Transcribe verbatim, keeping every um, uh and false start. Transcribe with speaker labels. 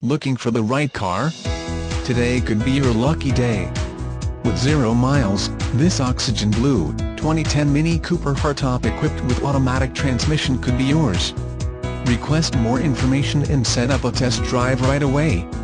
Speaker 1: Looking for the right car? Today could be your lucky day. With zero miles, this oxygen blue, twenty ten MINI Cooper Hardtop equipped with automatic transmission could be yours. Request more information and set up a test drive right away.